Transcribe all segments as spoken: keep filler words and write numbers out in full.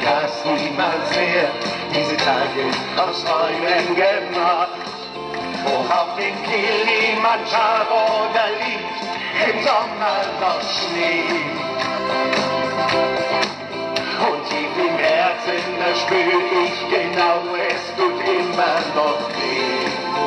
das niemals mehr, diese Tage aus Träumen gemacht. Hoch auf dem Kilimanjaro, da liegt im Sommer noch Schnee. Und tief im Herzen, da spür ich genau, es tut immer noch weh.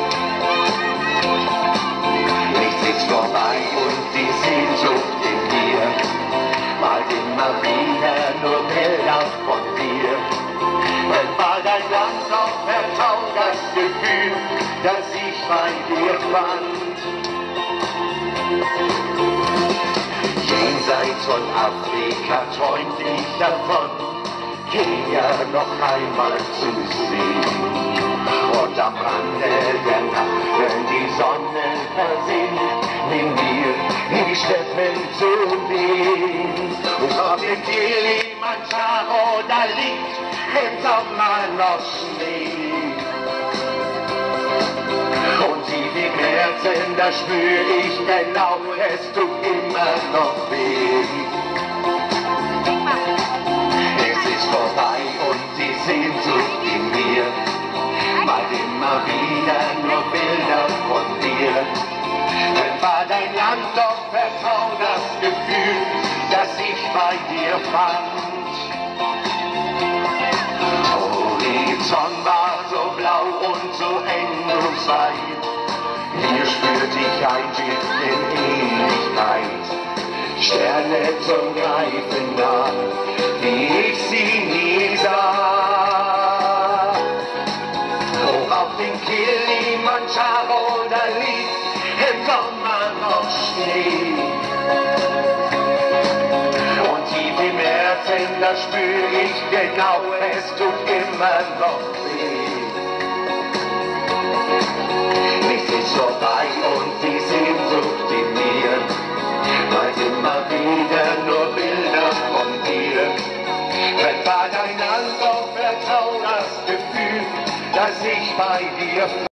Nichts ist vorbei und die Sehnsucht in mir malt immer wieder nur Bilder von dir. Wenn war dein Land noch vertraut, das Gefühl, das ich bei dir fand. Jenseits von Afrika träumt ich davon, Kenia noch einmal zu sehen. Und am Rande der Nacht, wenn die Sonne versinkt, in mir in die Steppen zu gehen. Und auf dem Kilimanjaro, da liegt im Sommer noch Schnee. Und tief im Herzen, da spür ich genau, es tut immer noch weh. Es ist vorbei und die Sehnsucht in mir malt immer wieder nur Bilder von dir. Wenn war dein Land doch vertraut, das Gefühl, das ich bei dir fand. Horizont war so blau und so eng und weit. Hier spürte ich ein Blick in Ewigkeit. Sterne zum Greifen nah, wie ich sie nie sah. Hoch auf den Kilimanjaro, da liegt im Sommer noch Schnee. Und tief im Herzen, da spür ich genau, es tut immer noch weh. Nichts ist vorbei und die Sehnsucht in mir malt immer wieder nur Bilder von dir. Wenn war dein Land doch vertraut, das Gefühl, das ich bei dir